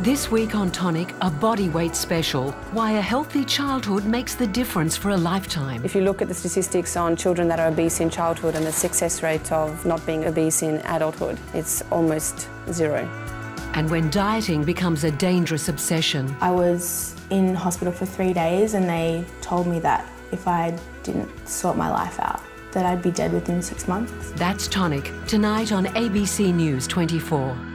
This week on Tonic, a body weight special. Why a healthy childhood makes the difference for a lifetime. If you look at the statistics on children that are obese in childhood and the success rate of not being obese in adulthood, it's almost zero. And when dieting becomes a dangerous obsession. I was in hospital for 3 days and they told me that if I didn't sort my life out, that I'd be dead within 6 months. That's Tonic, tonight on ABC News 24.